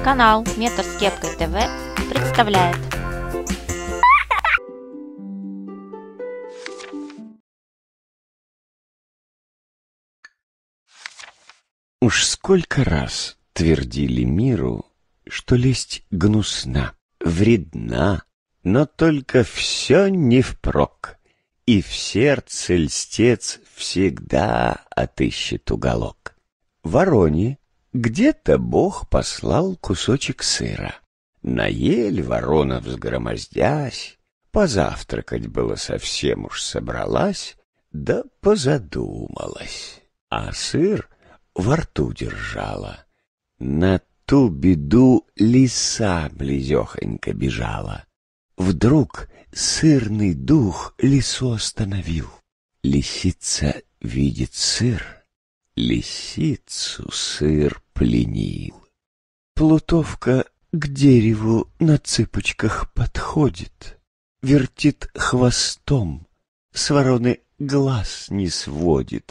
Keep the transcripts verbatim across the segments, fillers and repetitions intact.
Канал Метр с кепкой ТВ представляет. Уж сколько раз твердили миру, что лесть гнусна, вредна, но только все не впрок, и в сердце льстец всегда отыщет уголок. Вороне где-то Бог послал кусочек сыра. Наель ворона, взгромоздясь, позавтракать было совсем уж собралась, да позадумалась, а сыр во рту держала. На ту беду лиса близехонько бежала. Вдруг сырный дух лису остановил. Лисица видит сыр, лисицу сыр пленил. Плутовка к дереву на цыпочках подходит, вертит хвостом, с вороны глаз не сводит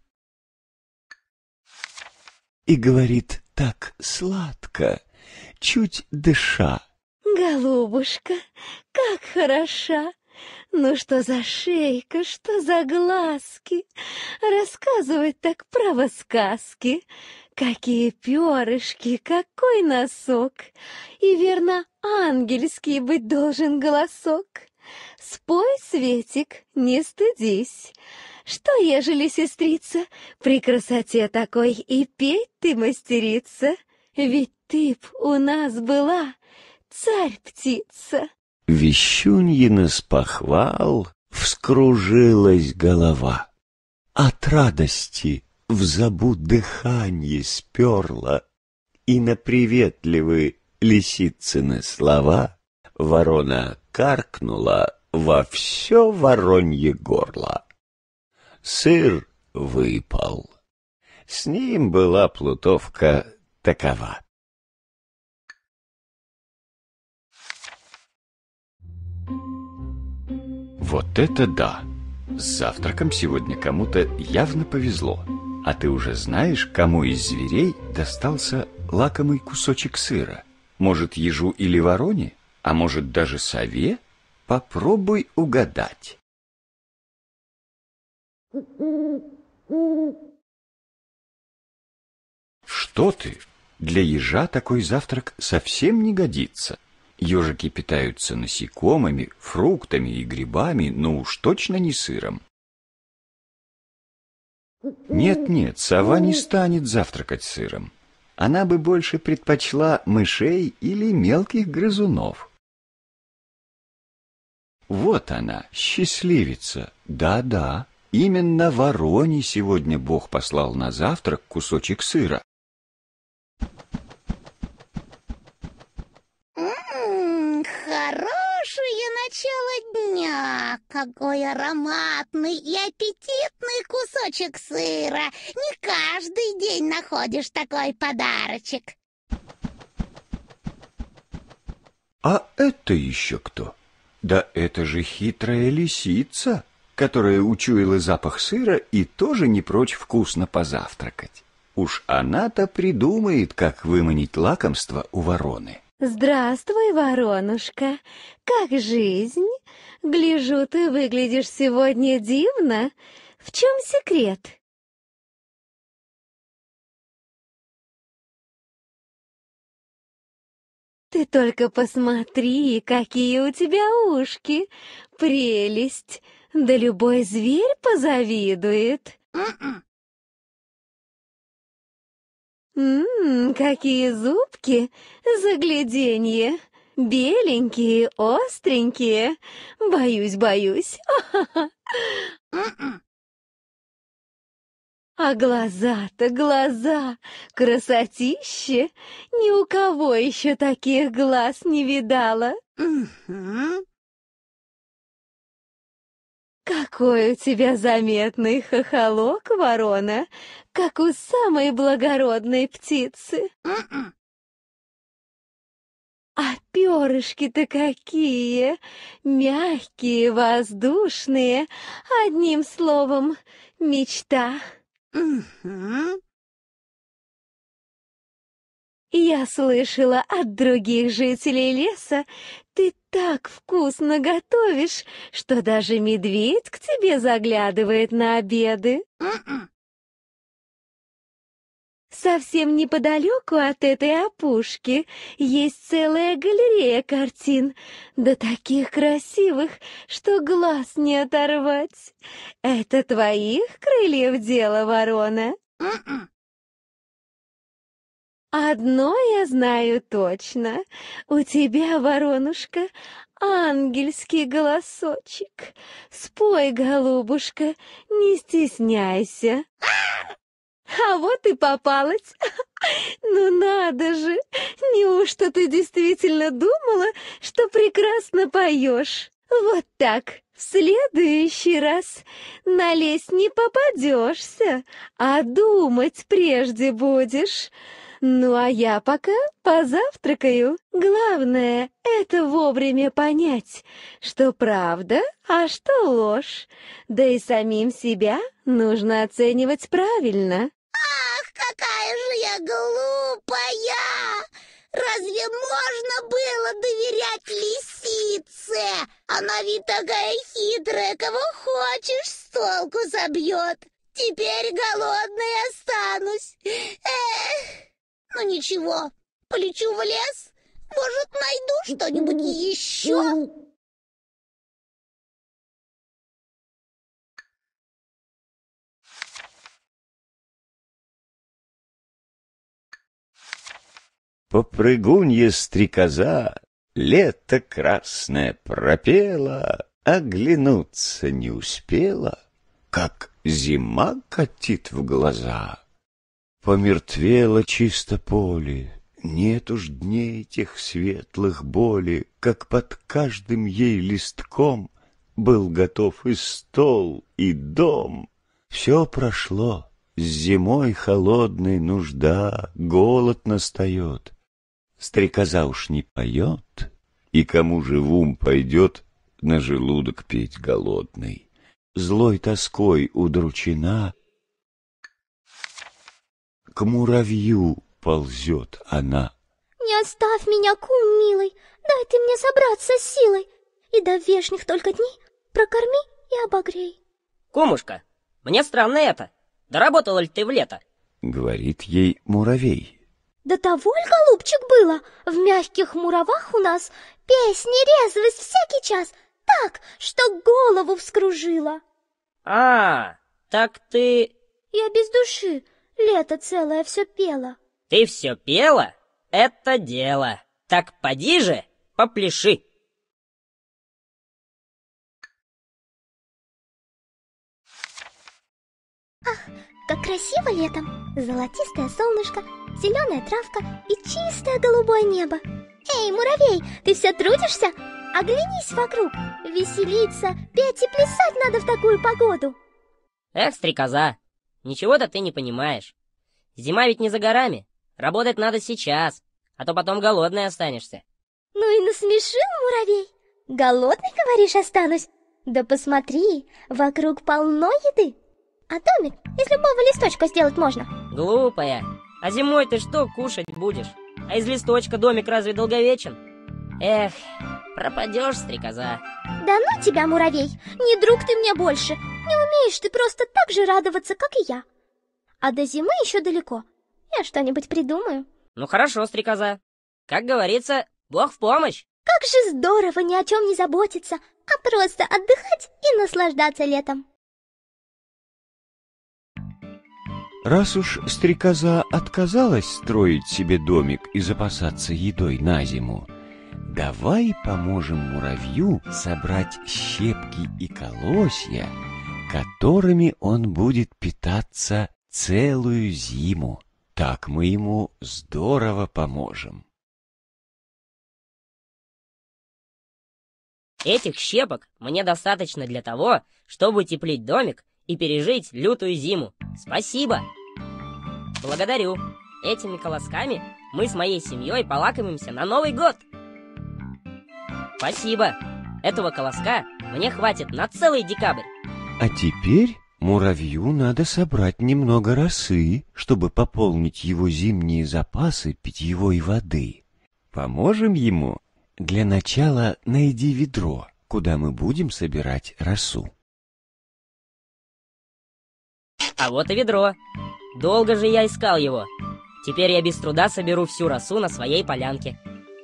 и говорит так сладко, чуть дыша: «Голубушка, как хороша! Ну что за шейка, что за глазки! Рассказывать так право сказки! Какие перышки, какой носок! И верно, ангельский быть должен голосок! Спой, Светик, не стыдись! Что, ежели, сестрица, при красоте такой и петь ты мастерица? Ведь ты б у нас была царь-птица!» Вещуньина с похвал вскружилась голова. От радости в забу дыханье сперла, и на приветливые лисицыны слова ворона каркнула во все воронье горло. Сыр выпал. С ним была плутовка такова. Вот это да! С завтраком сегодня кому-то явно повезло. А ты уже знаешь, кому из зверей достался лакомый кусочек сыра? Может, ежу или вороне? А может, даже сове? Попробуй угадать. Что ты? Для ежа такой завтрак совсем не годится. Ежики питаются насекомыми, фруктами и грибами, но уж точно не сыром. Нет-нет, сова не станет завтракать сыром. Она бы больше предпочла мышей или мелких грызунов. Вот она, счастливица, да-да. Именно вороне сегодня Бог послал на завтрак кусочек сыра. М-м, хорошее начало дня! Какой ароматный и аппетитный кусочек сыра! Не каждый день находишь такой подарочек. А это еще кто? Да это же хитрая лисица, которая учуяла запах сыра и тоже не прочь вкусно позавтракать. Уж она-то придумает, как выманить лакомство у вороны. «Здравствуй, воронушка! Как жизнь? Гляжу, ты выглядишь сегодня дивно. В чем секрет?» «Ты только посмотри, какие у тебя ушки! Прелесть! Да любой зверь позавидует!» М-м. Ммм, какие зубки! Загляденье! Беленькие, остренькие! Боюсь, боюсь! М-м. А глаза-то, глаза! Красотище! Ни у кого еще таких глаз не видала! Мгм. Какой у тебя заметный хохолок, ворона, как у самой благородной птицы! М-м. А перышки-то какие! Мягкие, воздушные, одним словом, мечта! Мгм. Я слышала от других жителей леса, ты так вкусно готовишь, что даже медведь к тебе заглядывает на обеды. М-м. Совсем неподалеку от этой опушки есть целая галерея картин, да таких красивых, что глаз не оторвать. Это твоих крыльев дело, ворона? М-м. Одно я знаю точно. У тебя, воронушка, ангельский голосочек. Спой, голубушка, не стесняйся. А вот и попалась. Ну надо же! Неужто ты действительно думала, что прекрасно поешь? Вот так, в следующий раз на лес не попадешься, а думать прежде будешь. Ну а я пока позавтракаю. Главное — это вовремя понять, что правда, а что ложь. Да и самим себя нужно оценивать правильно. Ах, какая же я глупая! Разве можно было доверять лисице? Она ведь такая хитрая, кого хочешь, с толку собьет. Теперь голодной останусь. Эх, ну ничего, полечу в лес, может, найду что-нибудь еще. Попрыгунья-стрекоза лето красное пропела, оглянуться не успела, как зима катит в глаза. Помертвело чисто поле, нет уж дней тех светлых боли, как под каждым ей листком был готов и стол, и дом. Все прошло, с зимой холодной нужда, голод настает. Стрекоза уж не поет, и кому же в ум пойдет на желудок петь голодный? Злой тоской удручена, к муравью ползет она. Не оставь меня, кум милый, дай ты мне собраться с силой, и до вешних только дней прокорми и обогрей. Кумушка, мне странно это. Доработала ли ты в лето? Говорит ей муравей. До того ль, голубчик, было? В мягких муравах у нас песни резвость всякий час, так, что голову вскружила. А, так ты... Я без души лето целое все пела. Ты все пела? Это дело. Так поди же, попляши. Ах, как красиво летом! Золотистое солнышко, зеленая травка и чистое голубое небо. Эй, муравей, ты все трудишься? Оглянись вокруг. Веселиться, петь и плясать надо в такую погоду. Эх, стрекоза, ничего-то ты не понимаешь. Зима ведь не за горами. Работать надо сейчас, а то потом голодной останешься. Ну и насмешил, муравей. Голодный, говоришь, останусь? Да посмотри, вокруг полно еды. А домик из любого листочка сделать можно. Глупая, а зимой ты что кушать будешь? А из листочка домик разве долговечен? Эх, пропадешь, стрекоза. Да ну тебя, муравей, не друг ты мне больше. Не умеешь ты просто так же радоваться, как и я. А до зимы еще далеко. Я что-нибудь придумаю. Ну хорошо, стрекоза. Как говорится, Бог в помощь. Как же здорово ни о чем не заботиться, а просто отдыхать и наслаждаться летом. Раз уж стрекоза отказалась строить себе домик и запасаться едой на зиму, давай поможем муравью собрать щепки и колосья, которыми он будет питаться целую зиму. Так мы ему здорово поможем. Этих щепок мне достаточно для того, чтобы утеплить домик и пережить лютую зиму. Спасибо! Благодарю! Этими колосками мы с моей семьей полакомимся на Новый год! Спасибо! Этого колоска мне хватит на целый декабрь. А теперь Муравью надо собрать немного росы, чтобы пополнить его зимние запасы питьевой воды. Поможем ему? Для начала найди ведро, куда мы будем собирать росу. А вот и ведро. Долго же я искал его. Теперь я без труда соберу всю росу на своей полянке.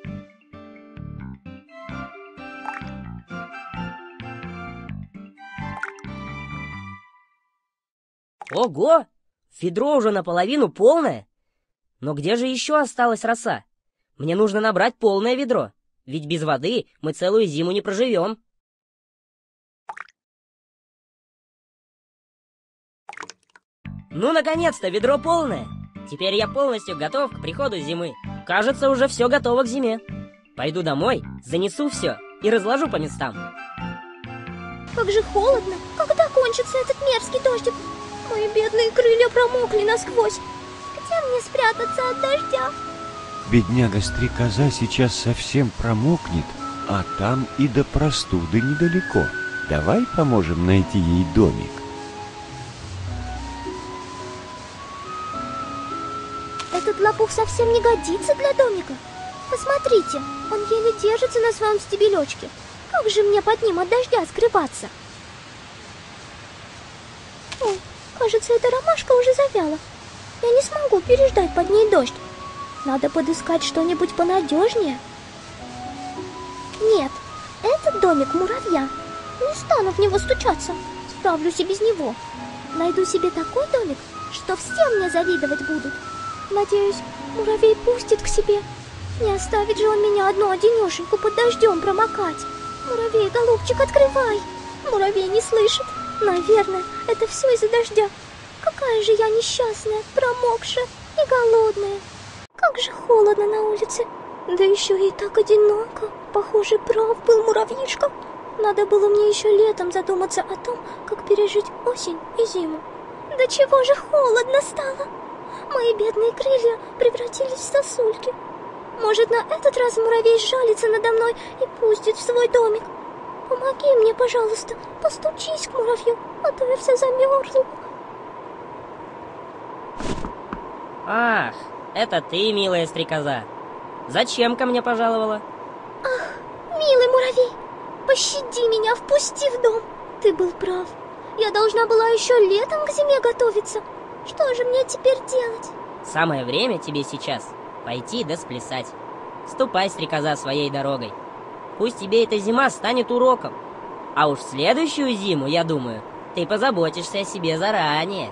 Ого! Ведро уже наполовину полное. Но где же еще осталась роса? Мне нужно набрать полное ведро, ведь без воды мы целую зиму не проживем. Ну, наконец-то, ведро полное. Теперь я полностью готов к приходу зимы. Кажется, уже все готово к зиме. Пойду домой, занесу все и разложу по местам. Как же холодно! Когда кончится этот мерзкий дождик? Мои бедные крылья промокли насквозь. Где мне спрятаться от дождя? Бедняга-стрекоза сейчас совсем промокнет, а там и до простуды недалеко. Давай поможем найти ей домик. Этот лопух совсем не годится для домика. Посмотрите, он еле держится на своем стебелечке. Как же мне под ним от дождя скрываться? Ой, кажется, эта ромашка уже завяла. Я не смогу переждать под ней дождь. Надо подыскать что-нибудь понадежнее. Нет, этот домик муравья. Не стану в него стучаться. Справлюсь и без него. Найду себе такой домик, что все мне завидовать будут. Надеюсь, муравей пустит к себе. Не оставит же он меня одну одинешеньку под дождем промокать. Муравей, голубчик, открывай. Муравей не слышит. Наверное, это все из-за дождя. Какая же я несчастная, промокшая и голодная. Как же холодно на улице. Да еще и так одиноко. Похоже, прав был муравьишка. Надо было мне еще летом задуматься о том, как пережить осень и зиму. Да чего же холодно стало. Мои бедные крылья превратились в сосульки. Может, на этот раз муравей сжалится надо мной и пустит в свой домик. Помоги мне, пожалуйста, постучись к муравью, а то я вся замерзла. Ах, это ты, милая стрекоза. Зачем ко мне пожаловала? Ах, милый муравей, пощади меня, впусти в дом. Ты был прав. Я должна была еще летом к зиме готовиться. Что же мне теперь делать? Самое время тебе сейчас пойти да сплясать. Ступай, стрекоза, своей дорогой. Пусть тебе эта зима станет уроком. А уж следующую зиму, я думаю, ты позаботишься о себе заранее.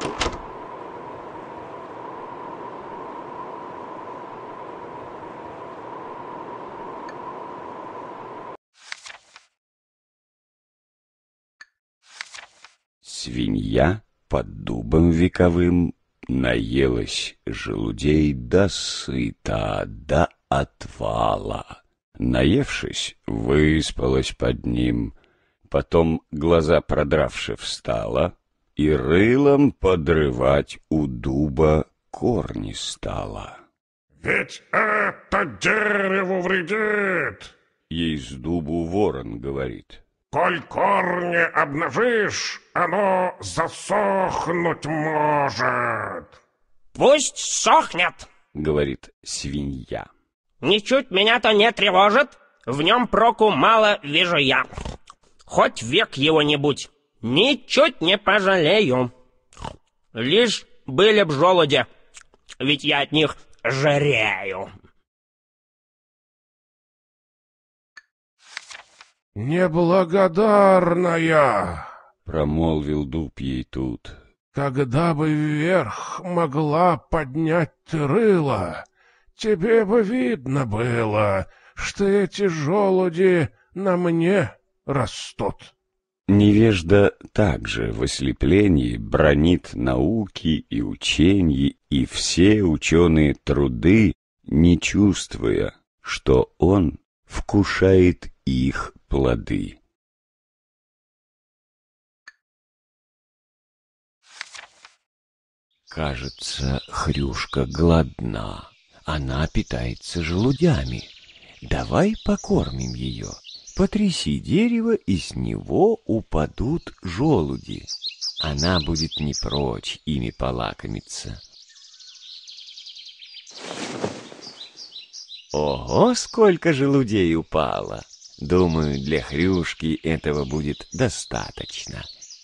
Свинья под дубом вековым наелась желудей до сыта, до отвала. Наевшись, выспалась под ним, потом, глаза продравши, встала и рылом подрывать у дуба корни стала. «Ведь это дереву вредит!» Ей с дубу ворон говорит. «Коль корни обнажишь, оно засохнуть может!» «Пусть сохнет!» — говорит свинья. «Ничуть меня-то не тревожит, в нем проку мало вижу я. Хоть век его-нибудь, ничуть не пожалею. Лишь были б желуди, ведь я от них жирею». «Неблагодарная!» — промолвил дуб ей тут. «Когда бы вверх могла поднять ты рыло, тебе бы видно было, что эти желуди на мне растут». Невежда также в ослеплении бранит науки и ученья и все ученые труды, не чувствуя, что он вкушает их плоды. Кажется, Хрюшка голодна. Она питается желудями. Давай покормим ее. Потряси дерево, и с него упадут желуди. она будет не прочь ими полакомиться. Ого, сколько желудей упало! Думаю, для Хрюшки этого будет достаточно.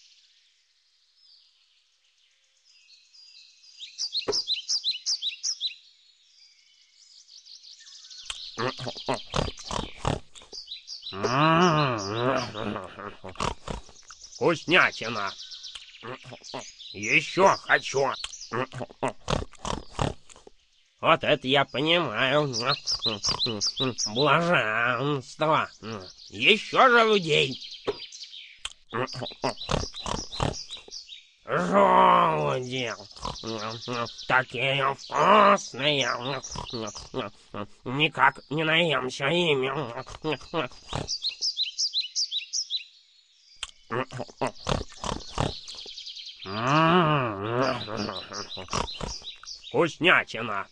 Вкуснятина. Еще хочу. Вот это я понимаю. Блаженство. Еще желудей. Желуди. Такие вкусные. Никак не наемся ими. Вкуснятина.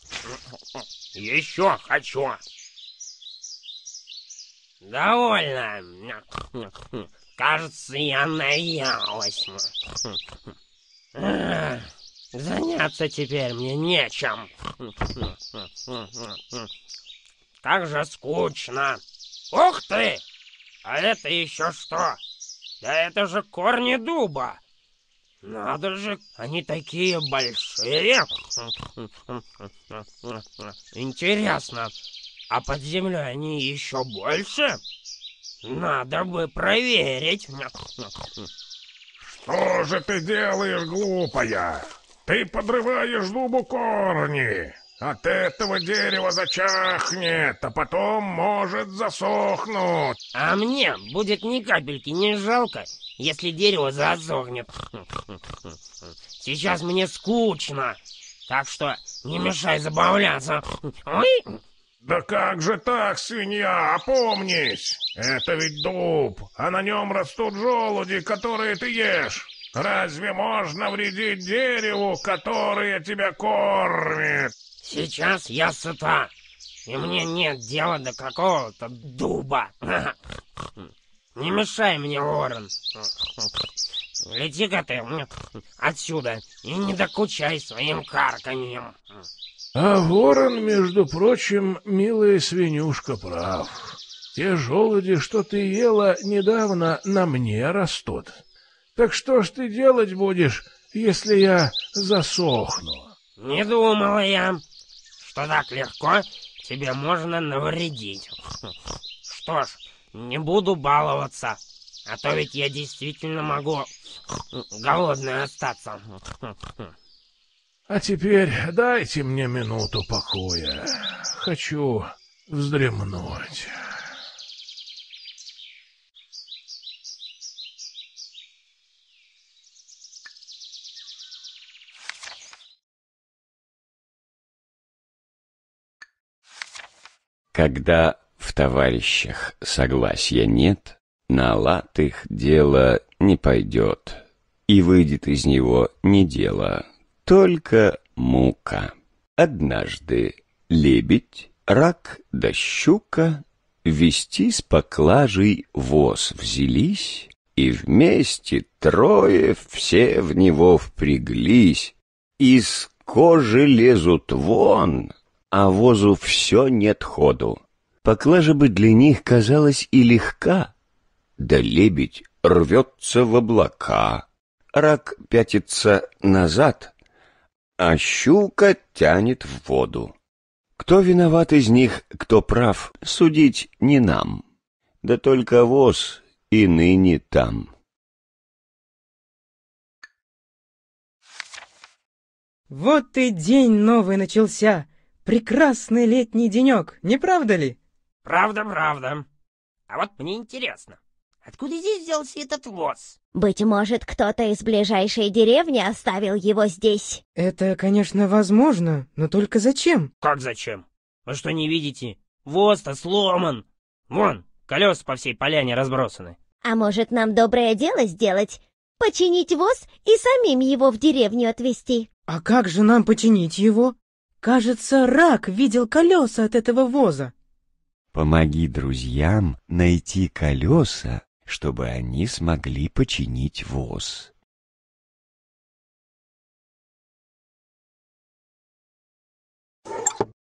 Еще хочу. Довольно. Кажется, я наелась. Заняться теперь мне нечем. Как же скучно. Ух ты! А это еще что? Да это же корни дуба. Надо же, они такие большие. Интересно, а под землей они еще больше? Надо бы проверить. Что же ты делаешь, глупая? Ты подрываешь дубу корни. От этого дерево зачахнет, а потом может засохнуть. А мне будет ни капельки не жалко, если дерево засохнет. Сейчас мне скучно, так что не мешай забавляться. Ой! Да как же так, свинья, опомнись! Это ведь дуб, а на нем растут желуди, которые ты ешь. Разве можно вредить дереву, которое тебя кормит? Сейчас я сыта, и мне нет дела до какого-то дуба. Не мешай мне, ворон. Лети-ка ты отсюда и не докучай своим карканьем. А ворон, между прочим, милая свинюшка, прав. Те желуди, что ты ела недавно, на мне растут. Так что ж ты делать будешь, если я засохну? Не думала я, что так легко тебе можно навредить. Что ж, не буду баловаться, а то ведь я действительно могу голодной остаться. А теперь дайте мне минуту покоя. Хочу вздремнуть. Когда в товарищах согласия нет, на лад их дело не пойдет, и выйдет из него не дело, только мука. Однажды лебедь, рак да щука вести с поклажей воз взялись, и вместе трое все в него впряглись, из кожи лезут вон, а возу все нет ходу. Поклажа бы для них казалась и легка, да лебедь рвется в облака, рак пятится назад, а щука тянет в воду. Кто виноват из них, кто прав, судить не нам, да только воз и ныне там. Вот и день новый начался. Прекрасный летний денек, не правда ли? Правда, правда. А вот мне интересно, откуда здесь взялся этот воз? Быть может, кто-то из ближайшей деревни оставил его здесь. Это, конечно, возможно, но только зачем? Как зачем? Вы что, не видите? Воз-то сломан. Вон, колеса по всей поляне разбросаны. А может, нам доброе дело сделать? Починить воз и самим его в деревню отвезти? А как же нам починить его? Кажется, рак видел колеса от этого воза. Помоги друзьям найти колеса, чтобы они смогли починить воз.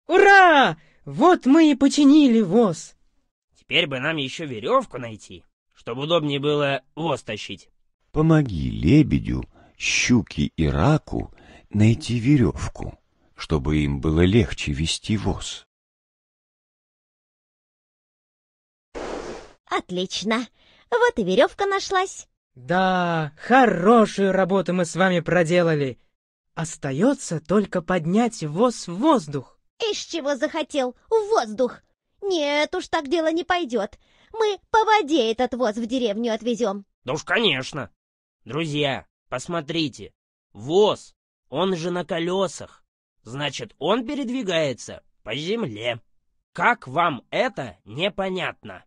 Ура! Вот мы и починили воз. Теперь бы нам еще веревку найти, чтобы удобнее было воз тащить. Помоги лебедю, щуке и раку найти веревку, чтобы им было легче вести воз. Отлично. Вот и веревка нашлась. Да, хорошую работу мы с вами проделали. Остается только поднять воз в воздух. Из чего захотел? В воздух. Нет уж, так дело не пойдет. Мы по воде этот воз в деревню отвезем. Да уж, конечно. Друзья, посмотрите. Воз, он же на колесах. Значит, он передвигается по земле. Как вам это непонятно?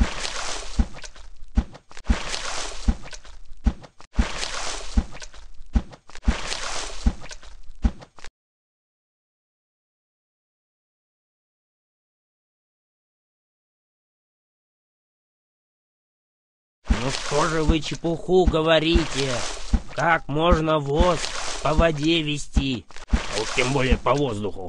Ну что же вы чепуху говорите? Как можно воз по воде вести? А уж тем более по воздуху.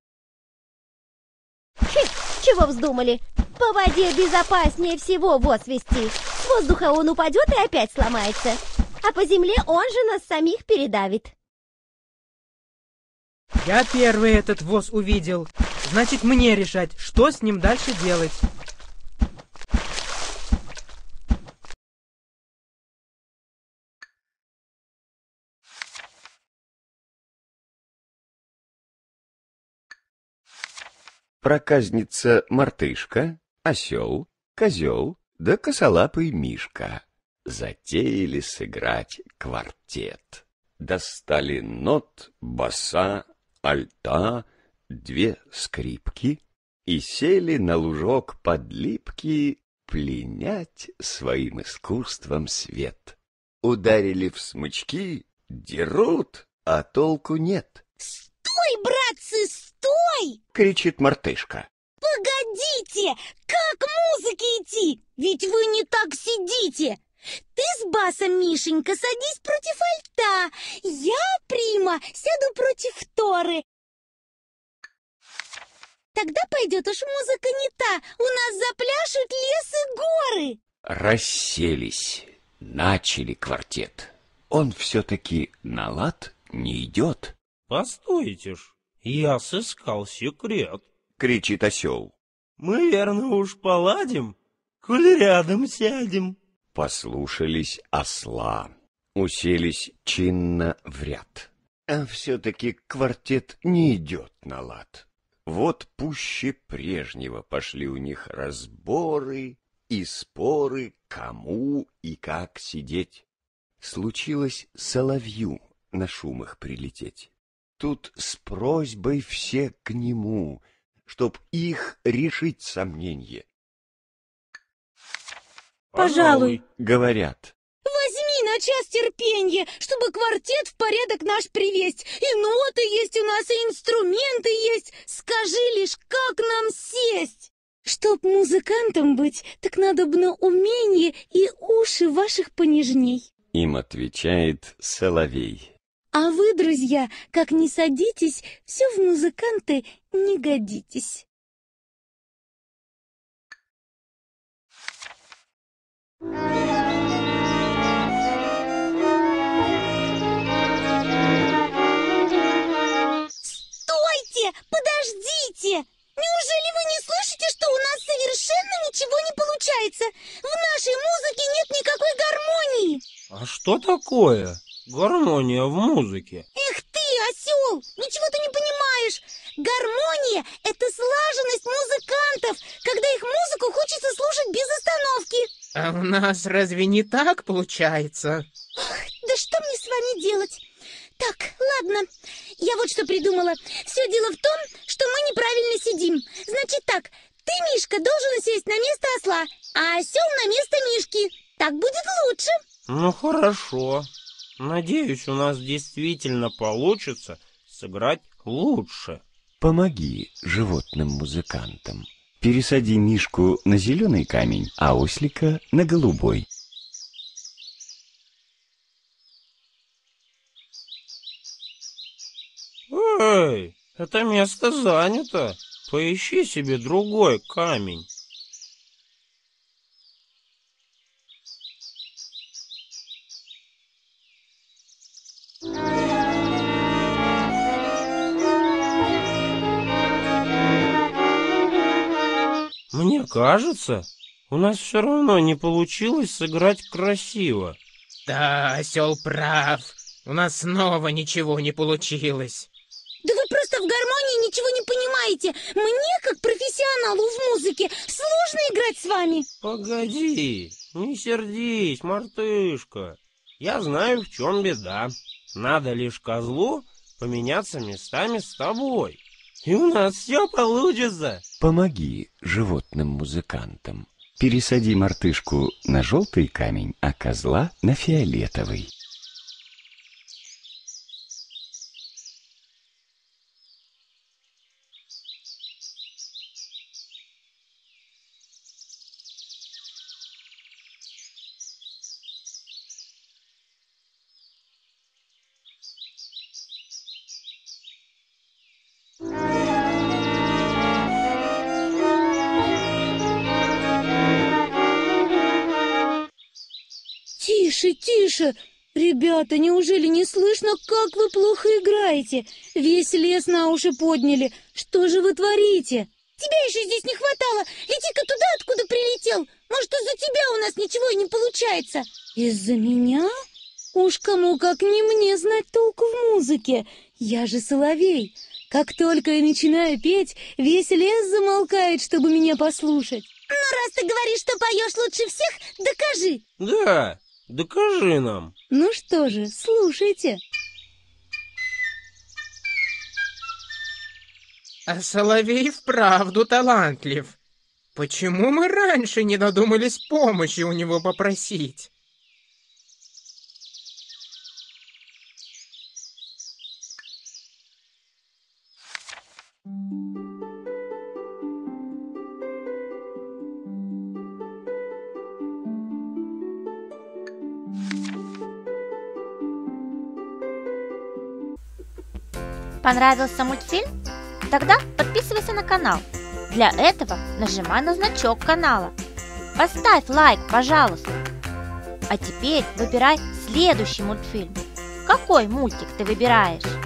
Хе, чего вздумали? По воде безопаснее всего воз вести. С воздуха он упадет и опять сломается. А по земле он же нас самих передавит. Я первый этот воз увидел. Значит, мне решать, что с ним дальше делать. Проказница Мартышка, осел, козел да косолапый Мишка затеяли сыграть квартет. Достали нот, баса, альта, две скрипки и сели на лужок под липки пленять своим искусством свет. Ударили в смычки, дерут, а толку нет. Стой, братцы, стой! — кричит Мартышка. Погодите, как к музыке идти? Ведь вы не так сидите. Ты с басом, Мишенька, садись против альта. Я, Прима, сяду против Торы. Тогда пойдет уж музыка не та. У нас запляшут лес и горы. Расселись, начали квартет. Он все-таки на лад не идет. Постойте ж, я сыскал секрет. — кричит осел. Мы, верно, уж поладим, коль рядом сядем. Послушались осла, уселись чинно в ряд. А все-таки квартет не идет на лад. Вот пуще прежнего пошли у них разборы и споры, кому и как сидеть. Случилось соловью на шум их прилететь. Тут с просьбой все к нему, чтоб их решить сомненье. Пожалуй, — говорят. Возьми на час терпенье, чтобы квартет в порядок наш привесть. И ноты есть у нас, и инструменты есть. Скажи лишь, как нам сесть? Чтоб музыкантом быть, так надобно умение и уши ваших понежней. Им отвечает соловей. А вы, друзья, как не садитесь, все в музыканты не годитесь. Стойте! Подождите! Неужели вы не слышите, что у нас совершенно ничего не получается? В нашей музыке нет никакой гармонии! А что такое гармония в музыке? Эх ты, осел! Ничего ты не понимаешь! Гармония — это слаженность музыкантов, когда их музыку хочется слушать без остановки. А у нас разве не так получается? Ох, да что мне с вами делать? Так, ладно, я вот что придумала. Все дело в том, что мы неправильно сидим. Значит так, ты, Мишка, должен сесть на место осла, а осел на место Мишки. Так будет лучше. Ну хорошо. Надеюсь, у нас действительно получится сыграть лучше. Помоги животным музыкантам. Пересади Мишку на зеленый камень, а ослика на голубой. Эй, Это место занято. Поищи себе другой камень. Мне кажется, у нас все равно не получилось сыграть красиво. Да, осел прав. У нас снова ничего не получилось. Да вы просто в гармонии ничего не понимаете. Мне, как профессионалу в музыке, сложно играть с вами. Погоди, не сердись, мартышка. Я знаю, в чем беда. Надо лишь козлу поменяться местами с тобой. И у нас все получится. Помоги животным-музыкантам. Пересади мартышку на желтый камень, а козла на фиолетовый. Тише, тише! Ребята, неужели не слышно, как вы плохо играете? Весь лес на уши подняли. Что же вы творите? Тебя еще здесь не хватало. Лети-ка туда, откуда прилетел. Может, из-за тебя у нас ничего и не получается. Из-за меня? Уж кому, как не мне, знать толку в музыке. Я же соловей. Как только я начинаю петь, весь лес замолкает, чтобы меня послушать. Ну, раз ты говоришь, что поешь лучше всех, докажи. Да, докажи нам. Ну что же, слушайте. А соловей вправду талантлив. Почему мы раньше не додумались помощи у него попросить? Понравился мультфильм? Тогда подписывайся на канал. Для этого нажимай на значок канала. Поставь лайк, пожалуйста. А теперь выбирай следующий мультфильм. Какой мультик ты выбираешь?